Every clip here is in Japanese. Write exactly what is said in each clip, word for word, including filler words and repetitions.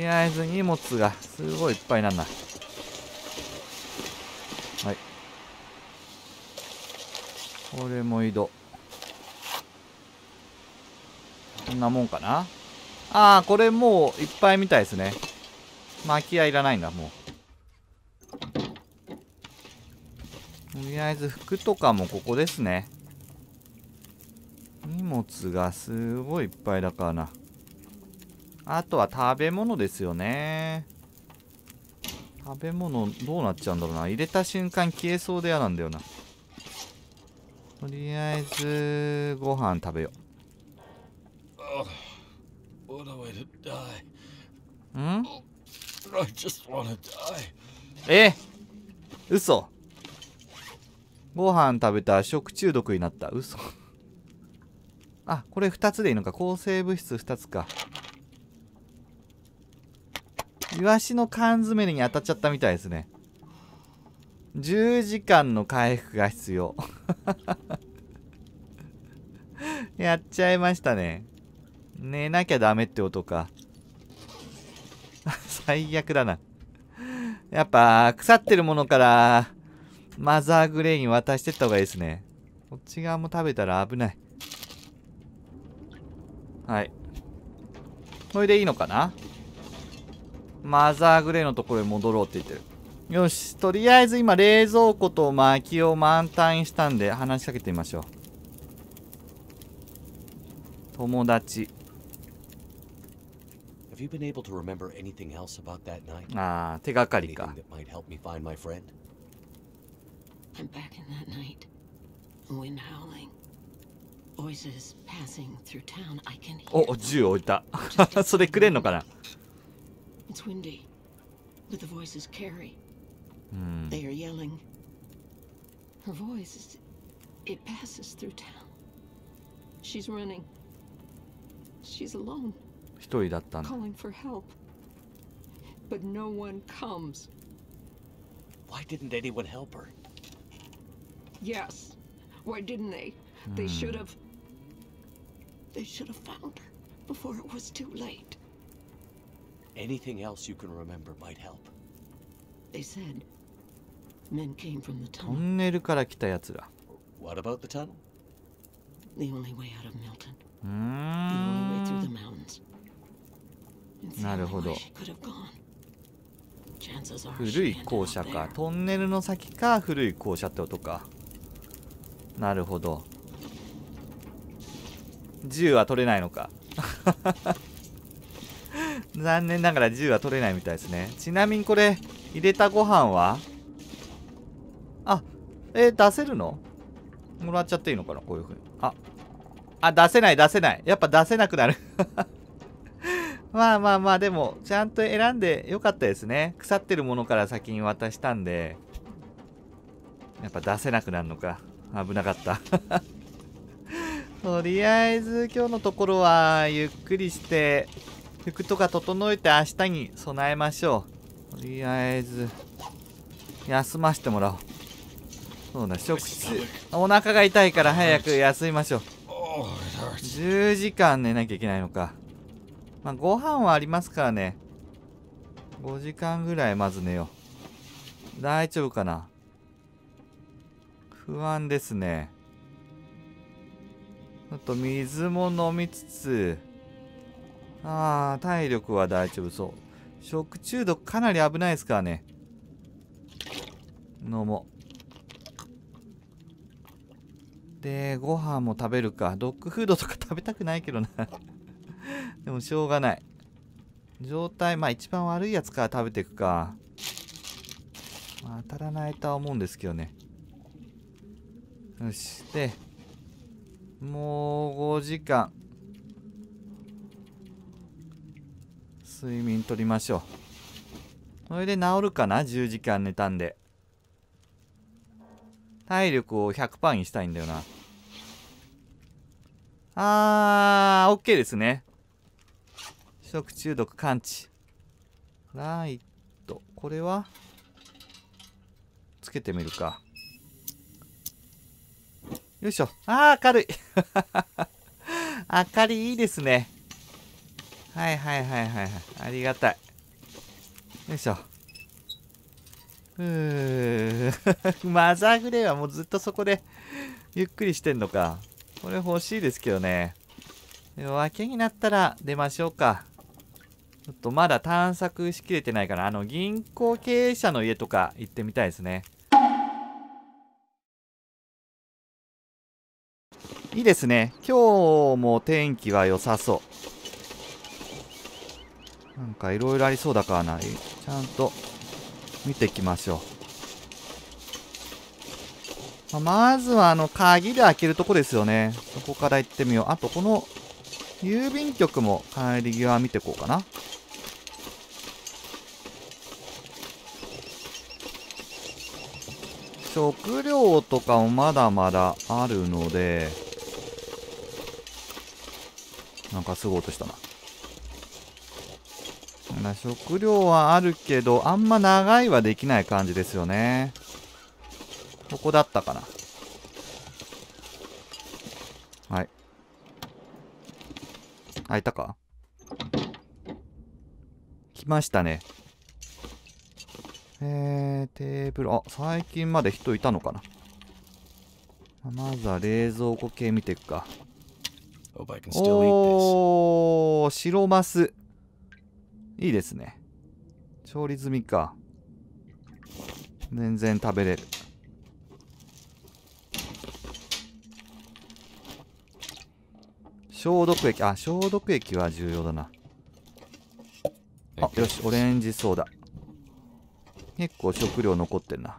りあえず荷物がすごいいっぱいなんだ。はい。これも移動。こんなもんかな。ああ、これもういっぱいみたいですね。薪はいらないんだ、もう。とりあえず服とかもここですね。荷物がすごいいっぱいだからな。あとは食べ物ですよね。食べ物どうなっちゃうんだろうな。入れた瞬間消えそうで嫌なんだよな。とりあえずご飯食べよう。ん？え、嘘。ご飯食べたら食中毒になった。嘘。あ、これふたつでいいのか。抗生物質ふたつか。イワシの缶詰に当たっちゃったみたいですね。じゅうじかんの回復が必要。やっちゃいましたね。寝なきゃダメってことか。最悪だな。やっぱ腐ってるものからマザーグレイに渡してった方がいいですね。こっち側も食べたら危ない。はい。これでいいのかな。マザーグレイのところに戻ろうって言ってる。よし、とりあえず今冷蔵庫と薪を満タンにしたんで話しかけてみましょう。友達。ああ、手がかりか。お、銃置いた。それくれんのかな。うん。一人だったんだ。 But no one comes. Why didn't anyone help her? Yes. Why didn't they? They should have. They should have found her before it was too late. Anything else you can remember might help. They said men came from the ト tunnel. ンネルから来たやつら。 What about the tunnel? The only way out of Milton. うー The only way through ん。 the mountains. It's the なる only ほ way ど。 she could have gone. Chances are 古 she い ended 校 up 舎か。 there. トンネルの先か古い校舎ってことか。なるほど。銃は取れないのか。残念ながら銃は取れないみたいですね。ちなみにこれ入れたご飯は、あ、えー、出せるの？もらっちゃっていいのかな、こういうふうに。あ、あ、出せない出せない。やっぱ出せなくなる。まあまあまあ、でもちゃんと選んでよかったですね。腐ってるものから先に渡したんで、やっぱ出せなくなるのか。危なかった。とりあえず今日のところはゆっくりして服とか整えて明日に備えましょう。とりあえず休ませてもらおう。そうだ、食中お腹が痛いから早く休みましょう。じゅうじかん寝なきゃいけないのか。まあご飯はありますからね。ごじかんぐらいまず寝よう。大丈夫かな。不安ですね。あと水も飲みつつ、ああ、体力は大丈夫そう。食中毒かなり危ないですからね。飲もう。で、ご飯も食べるか。ドッグフードとか食べたくないけどな。でもしょうがない。状態、まあ一番悪いやつから食べていくか。まあ、当たらないとは思うんですけどね。よし。で、もうごじかん睡眠とりましょう。それで治るかな。じゅうじかん寝たんで。体力を ひゃくパーセント にしたいんだよな。あー、 OK ですね。食中毒感知。ライト、これはつけてみるか。よいしょ。あー、明るい。明かりいいですね。はいはいはいはいはい。ありがたい。 よいしょ。うーマザーグレーはもうずっとそこでゆっくりしてんのか。これ欲しいですけどね。夜明けになったら出ましょうか。ちょっとまだ探索しきれてないから、あの銀行経営者の家とか行ってみたいですね。いいですね。今日も天気は良さそう。なんかいろいろありそうだからな。ちゃんと見ていきましょう。まあ、まずはあの鍵で開けるとこですよね。そこから行ってみよう。あとこの郵便局も帰り際見てこうかな。食料とかもまだまだあるので、なんかすごい音したな。食料はあるけど、あんま長いはできない感じですよね。ここだったかな。はい。開いたか？来ましたね。えー、テーブル、あ、最近まで人いたのかな。まずは冷蔵庫系見ていくか。おー、白マス。いいですね。調理済みか。全然食べれる。消毒液、あ、消毒液は重要だな。あ、よし、オレンジソーダ。結構食料残ってんな。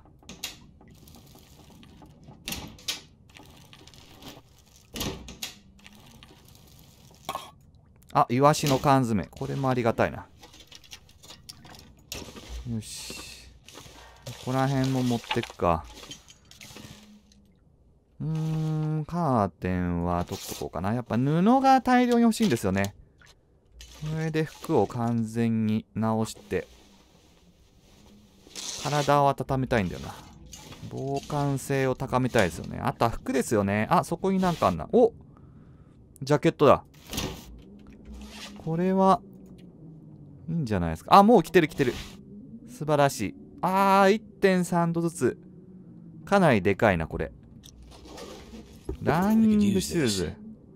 あ、イワシの缶詰。これもありがたいな。よし。ここら辺も持ってくか。うーん、カーテンは取っとこうかな。やっぱ布が大量に欲しいんですよね。これで服を完全に直して、体を温めたいんだよな。防寒性を高めたいですよね。あとは服ですよね。あ、そこになんかあんな。お、ジャケットだ。これはいいんじゃないですか。あ、もう着てる着てる。素晴らしい。あー、いってんさん 度ずつ。かなりでかいな、これ。ランニングシューズ。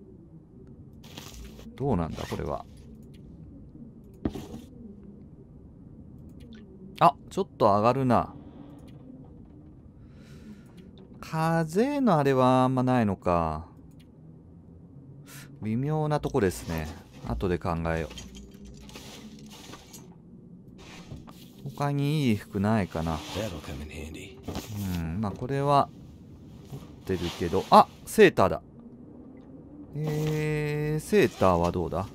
どうなんだ、これは。あ、ちょっと上がるな。風のあれはあんまないのか。微妙なとこですね。後で考えよう。他にいい服ないかな。うん、まあこれは持ってるけど、あ、セーターだ。えー、セーターはどうだ？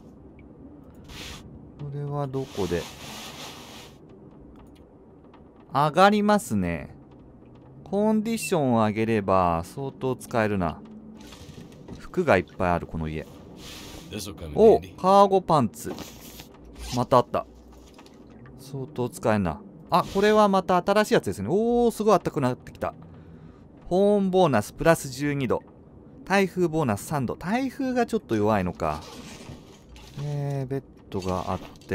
これはどこで上がりますね。コンディションを上げれば相当使えるな。服がいっぱいあるこの家。お、カーゴパンツ。またあった。相当使えんな。あ、これはまた新しいやつですね。おー、すごいあったくなってきた。保温ボーナスプラスじゅうにど。台風ボーナスさんど。台風がちょっと弱いのか。えー、ベッドがあって。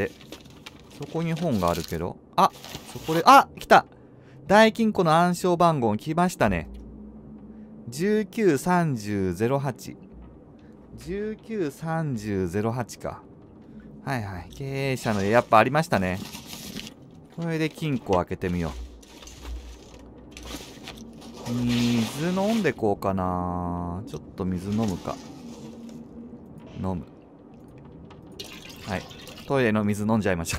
そこに本があるけど。あ、そこで、あ、来た。大金庫の暗証番号来ましたね。じゅうきゅうさんぜろぜろはち。じゅうきゅうさんぜろぜろはちか。はいはい。経営者の家やっぱありましたね。これで金庫開けてみよう。水飲んでこうかな。ちょっと水飲むか。飲む。はい。トイレの水飲んじゃいましょう。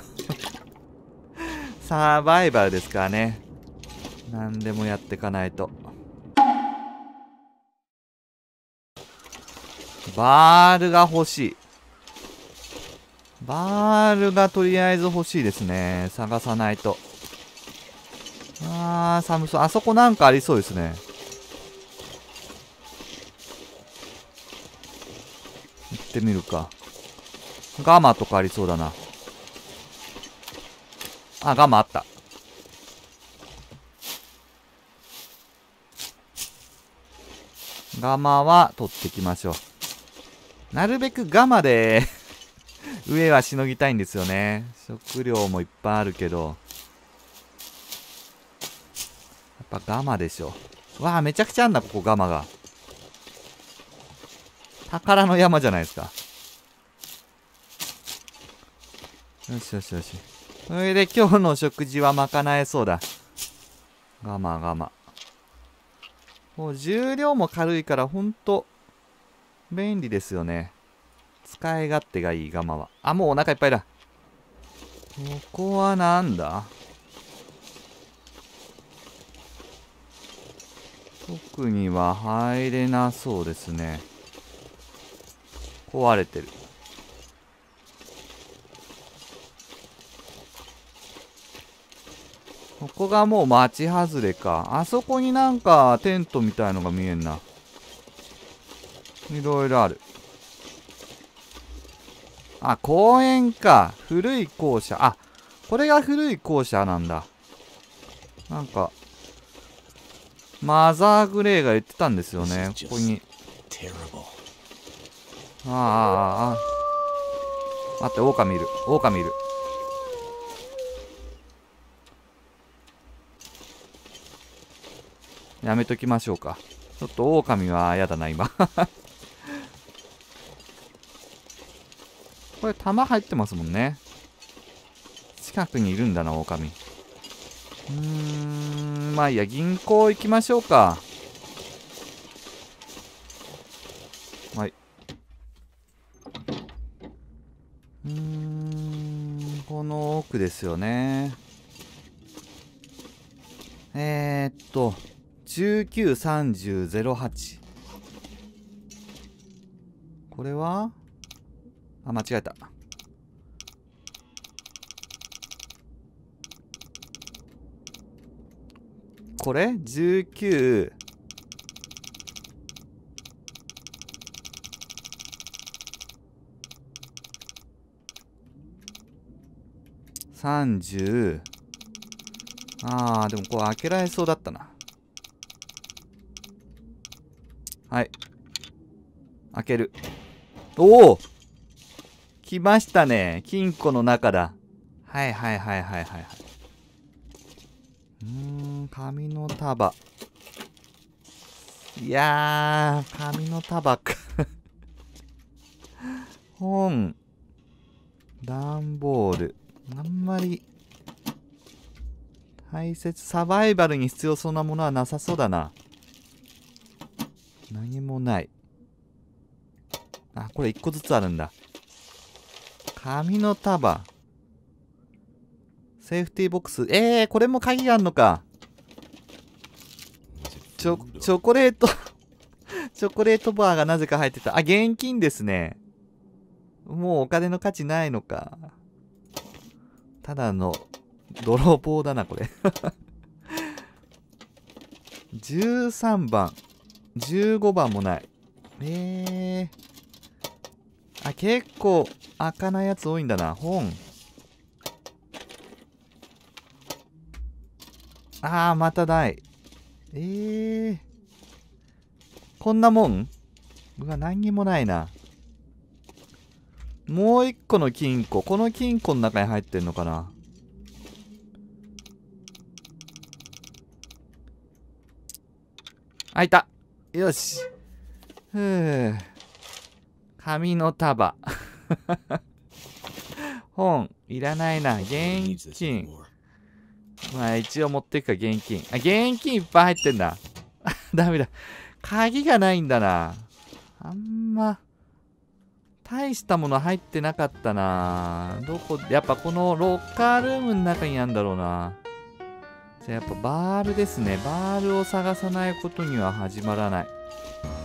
サバイバルですからね。何でもやっていかないと。バールが欲しい。バールがとりあえず欲しいですね。探さないと。あー、寒そう。あそこなんかありそうですね。行ってみるか。ガマとかありそうだな。あ、ガマあった。ガマは取ってきましょう。なるべくガマで上はしのぎたいんですよね。食料もいっぱいあるけど。やっぱガマでしょ。わあ、めちゃくちゃあんな、ここガマが。宝の山じゃないですか。よしよしよし。それで今日の食事は賄えそうだ。ガマガマ。もう重量も軽いからほんと便利ですよね。使い勝手がいいガマは。あ、もうお腹いっぱいだ。ここはなんだ？特には入れなそうですね。壊れてる。ここがもう町外れか。あそこになんかテントみたいのが見えんな。いろいろある。あ、公園か。古い校舎。あ、これが古い校舎なんだ。なんか、マザーグレイが言ってたんですよね。ここに。ああ、ああ、ああ。待って、狼いる。狼いる。やめときましょうか。ちょっと狼は嫌だな、今。これ、弾入ってますもんね。近くにいるんだな、狼。うーん、まあいいや、銀行行きましょうか。はい。うーん、この奥ですよね。えー、っと、じゅうきゅう、さんじゅう、ゼロはち。これはあ、間違えた。これ ?じゅうきゅう。さんじゅう。あー、でもこれ開けられそうだったな。はい。開ける。おお来ましたね。金庫の中だ。はいはいはいはいはいはい。うーん、紙の束。いやー、紙の束か。本。段ボール。あんまり、大切、サバイバルに必要そうなものはなさそうだな。何もない。あ、これ一個ずつあるんだ。紙の束。セーフティーボックス。えー、これも鍵があんのか。チョ、チョコレート、チョコレートバーがなぜか入ってた。あ、現金ですね。もうお金の価値ないのか。ただの泥棒だな、これ。じゅうさんばん。じゅうごばんもない。えー。あ、結構開かないやつ多いんだな。本。あー、またない。えー。こんなもん？うわ、何にもないな。もう一個の金庫。この金庫の中に入ってんのかな？開いた。よし。ふぅ。紙の束。本、いらないな。現金。まあ一応持っていくか、現金。あ、現金いっぱい入ってんだ。ダメだ。鍵がないんだな。あんま、大したもの入ってなかったな。どこ、やっぱこのロッカールームの中にあるんだろうな。じゃあやっぱバールですね。バールを探さないことには始まらない。